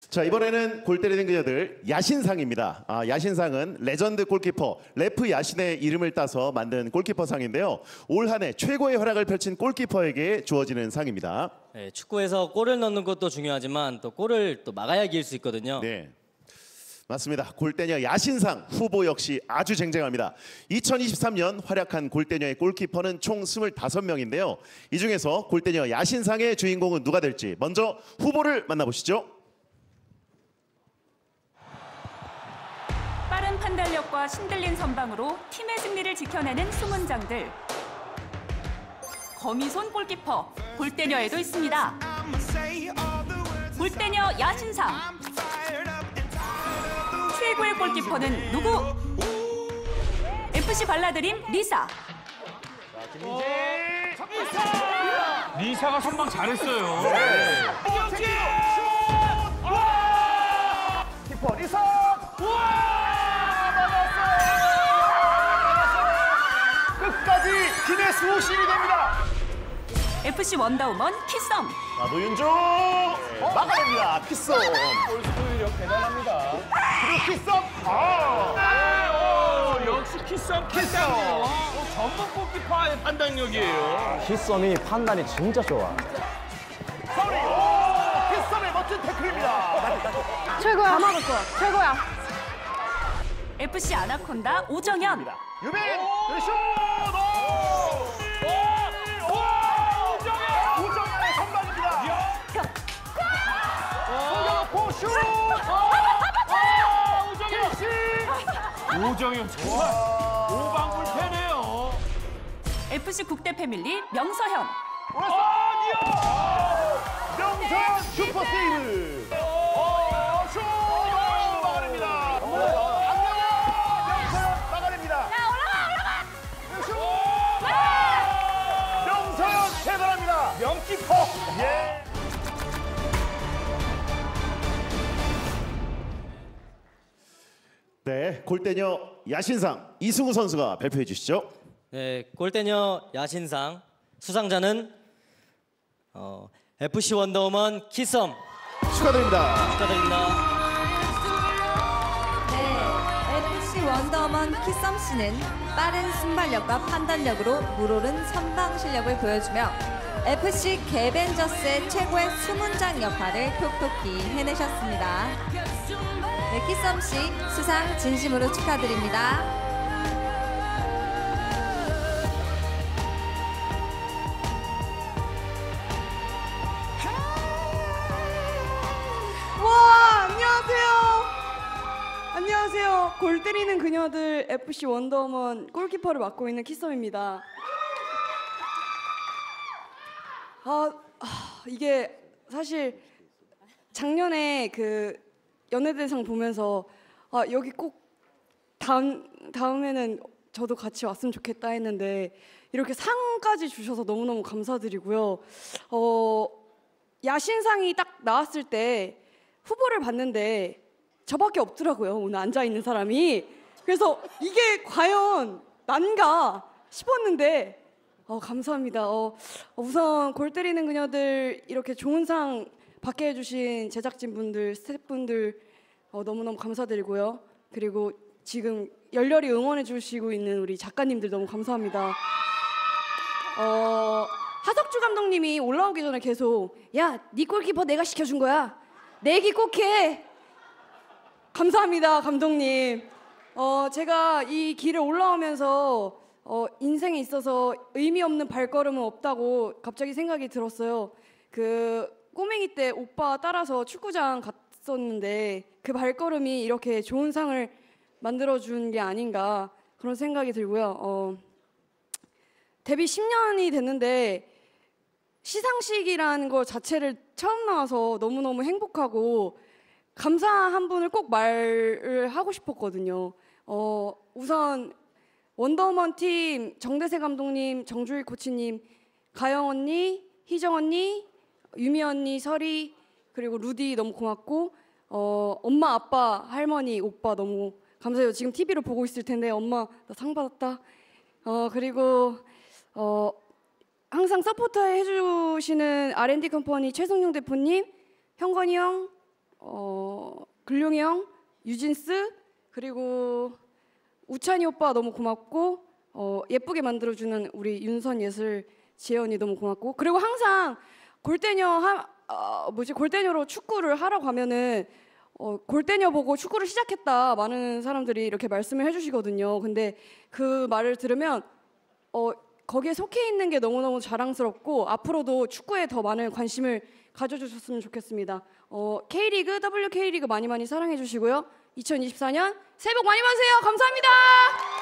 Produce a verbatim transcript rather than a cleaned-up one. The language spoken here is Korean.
자, 이번에는 골 때리는 그녀들 야신상입니다. 아, 야신상은 레전드 골키퍼 레프 야신의 이름을 따서 만든 골키퍼상인데요. 올 한 해 최고의 활약을 펼친 골키퍼에게 주어지는 상입니다. 네, 축구에서 골을 넣는 것도 중요하지만 또 골을 또 막아야 이길 수 있거든요. 네. 맞습니다. 골대녀 야신상 후보 역시 아주 쟁쟁합니다. 이천이십삼 년 활약한 골대녀의 골키퍼는 총 스물다섯 명인데요. 이 중에서 골대녀 야신상의 주인공은 누가 될지 먼저 후보를 만나보시죠. 빠른 판단력과 신들린 선방으로 팀의 승리를 지켜내는 수문장들. 거미손 골키퍼 골대녀에도 있습니다. 골대녀 야신상. 최고의 골키퍼는 누구? 에프씨 발라드림 리사. 리사가 선방 잘했어요. 키퍼 리사. 끝까지 기네스 호신이 됩니다. 에프씨 원더우먼 키썸. 자, 노윤주 막아냅니다. 키썸. 골스포이력 대단합니다. 그리고 키썸. 아, 네, 오, 역시 키썸 판단력. 어, 전문 골키퍼의 판단력이에요. 키썸이 판단이 진짜 좋아. 서울이 오, 키썸의 멋진 태클입니다. 최고야. 다 맞았어. 최고야. 에프씨 아나콘다 오정현. 유빈 슛. 오정현의 선방입니다. 송영호 슛. 오정현 정말 오방불패네요. 에프씨 국대 패밀리 명서현. 명선 슈퍼 세이브. 어, 슛 막아냅니다. 명선 막아냅니다. 야 올라가 올라가. 슛. 명선 대단합니다. 명키퍼. 예. 네, 골대녀 야신상 이승우 선수가 발표해 주시죠. 네, 골대녀 야신상 수상자는 어, 에프씨 원더우먼 키썸 축하드립니다. 축하드립니다. 네, 에프씨 원더우먼 키썸 씨는 빠른 순발력과 판단력으로 물오른 선방 실력을 보여주며 에프씨 개벤저스의 최고의 수문장 역할을 톡톡히 해내셨습니다. 네, 키썸 씨 수상 진심으로 축하드립니다. 와, 안녕하세요. 안녕하세요. 골 때리는 그녀들 에프씨 원더우먼 골키퍼를 맡고 있는 키썸입니다. 아, 아, 이게 사실 작년에 그 연예대상 보면서 아, 여기 꼭 다음 다음에는 저도 같이 왔으면 좋겠다 했는데 이렇게 상까지 주셔서 너무너무 감사드리고요. 어, 야신상이 딱 나왔을 때 후보를 봤는데 저밖에 없더라고요. 오늘 앉아 있는 사람이. 그래서 이게 과연 난가 싶었는데 어, 감사합니다. 어, 우선 골 때리는 그녀들 이렇게 좋은 상 받게 해주신 제작진분들, 스태프분들 어, 너무너무 감사드리고요. 그리고 지금 열렬히 응원해주시고 있는 우리 작가님들 너무 감사합니다. 어, 하석주 감독님이 올라오기 전에 계속 야, 네 골키퍼 내가 시켜준 거야. 내기 꼭 해. 감사합니다, 감독님. 어, 제가 이 길을 올라오면서 어, 인생에 있어서 의미 없는 발걸음은 없다고 갑자기 생각이 들었어요. 그 꼬맹이 때 오빠 따라서 축구장 갔었는데 그 발걸음이 이렇게 좋은 상을 만들어준 게 아닌가 그런 생각이 들고요. 어, 데뷔 십 년이 됐는데 시상식이라는 것 자체를 처음 나와서 너무너무 행복하고 감사한 분을 꼭 말을 하고 싶었거든요. 어, 우선 원더우먼 팀 정대세 감독님, 정주일 코치님, 가영 언니, 희정 언니, 유미 언니, 설이 그리고 루디 너무 고맙고 어, 엄마, 아빠, 할머니, 오빠 너무 감사해요. 지금 티비로 보고 있을 텐데 엄마 나 상 받았다. 어, 그리고 어, 항상 서포터 해주시는 알 앤 디 컴퍼니 최성용 대표님, 형건이 형, 어, 글룡이 형, 유진스, 그리고 우찬이 오빠 너무 고맙고 어, 예쁘게 만들어주는 우리 윤선 예슬 지혜언니 너무 고맙고 그리고 항상 골대녀 하, 어, 뭐지 골대녀로 축구를 하러 가면은 어, 골대녀 보고 축구를 시작했다 많은 사람들이 이렇게 말씀을 해주시거든요. 근데 그 말을 들으면 어, 거기에 속해 있는 게 너무너무 자랑스럽고 앞으로도 축구에 더 많은 관심을 가져주셨으면 좋겠습니다. 어, K리그, 더블유케이리그 많이 많이 사랑해 주시고요. 이천이십사 년 새해 복 많이 받으세요. 감사합니다.